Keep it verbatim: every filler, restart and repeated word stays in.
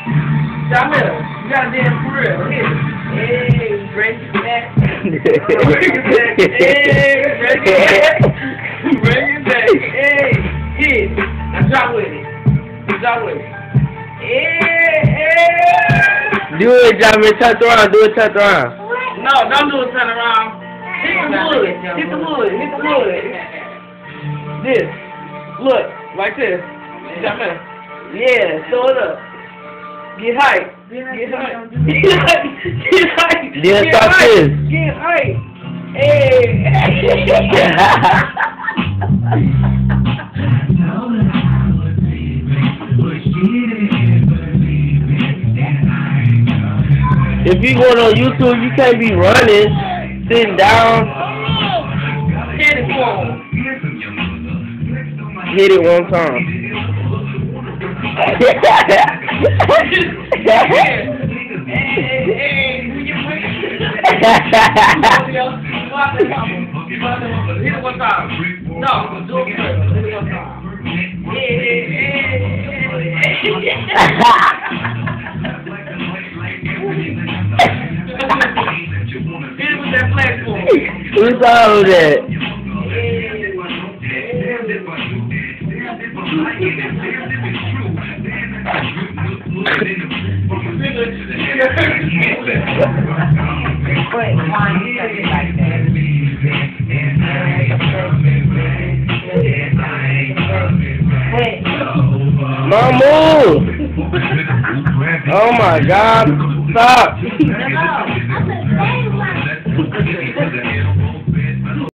Stop it. You got a damn for real. Hit it. Hey, break it back. Break it back. Hey, break it back. Break it back. Hey, hit it. Now drop with it. Drop with it. Hey, hey. Do it, Jamie. Turn around. Do it, turn around. No, don't do a turn around. Hit the wood. Hit the wood. Hit the wood. This. Look. Like this. Jump in. Yeah. Throw it up. Get hype. Get hype. Get hype. Get hype. Then stop this. Get hype. Hey. If you going on YouTube, you can't be running, sitting down. Hit it for him. Hit it one time. Hit it one time. No, do it first. Hit it one time. Hit it with that platform. Who's all that? Mamu! Oh my God! Stop!